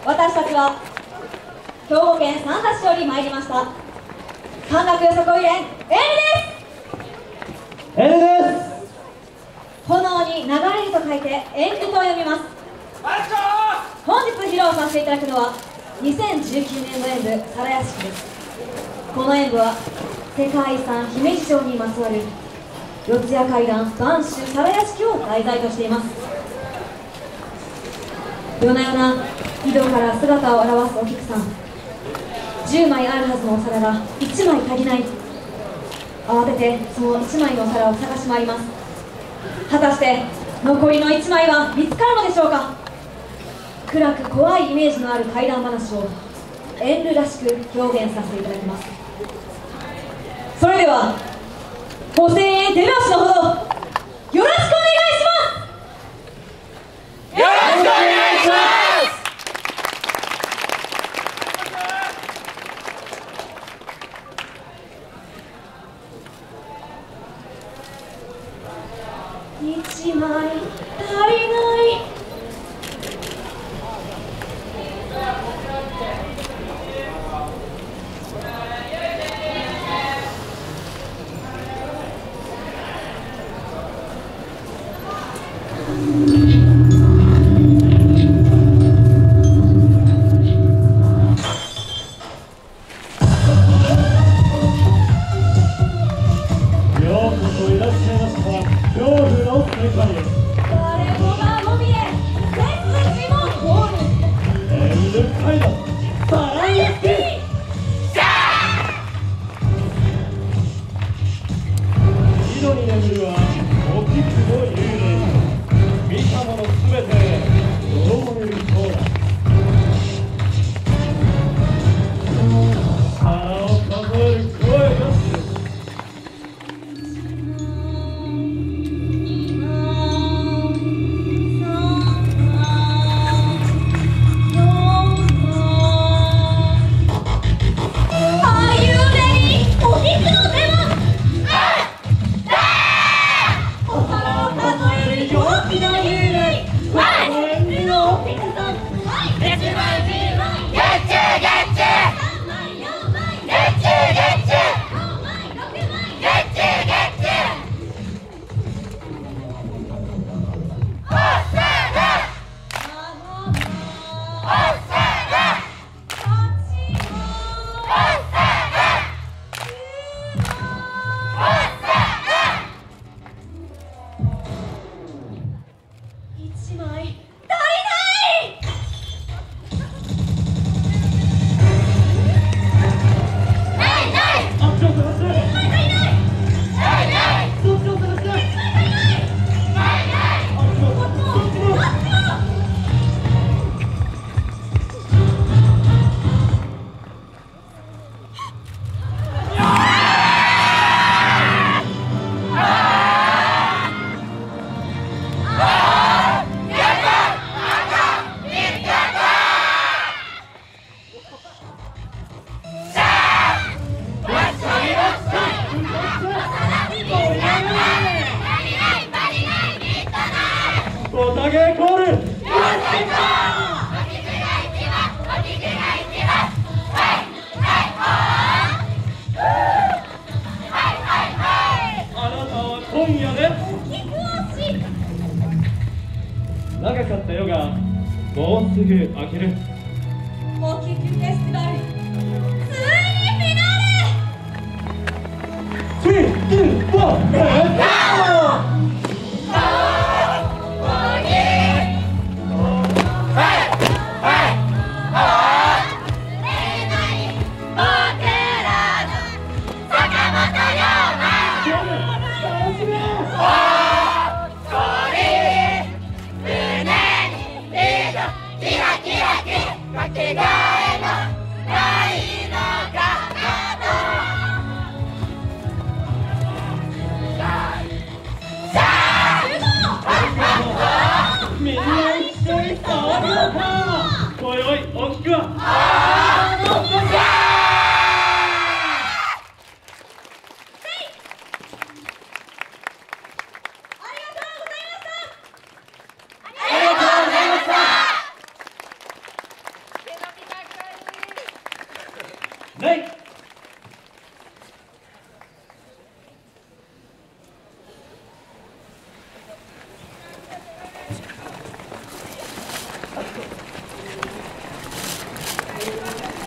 私たちは兵庫県三田市より参りました山岳よさこい連 L です。 炎に流れると書いてエンルと読みます。本日披露させていただくのは2019年の演舞皿屋敷です。この演舞は世界遺産姫路城にまつわる四谷怪談播州皿屋敷を題材としています。夜な夜な井戸から姿を現すお菊さん、10枚あるはずのお皿が1枚足りない。慌ててその1枚のお皿を探し回ります。果たして残りの1枚は見つかるのでしょうか。暗く怖いイメージのある怪談話をエンルらしく表現させていただきます。それではご声援手拍子のほどよろしくお願いします。 よろしくお願いします。 1枚足りない長かった夜がもうすぐ明ける。 お聴きフェスティバルついにフィナーレ。 3、2、1、レッツかけがえのないのかみんな一緒に騒ごうか。おいおい、大きくはない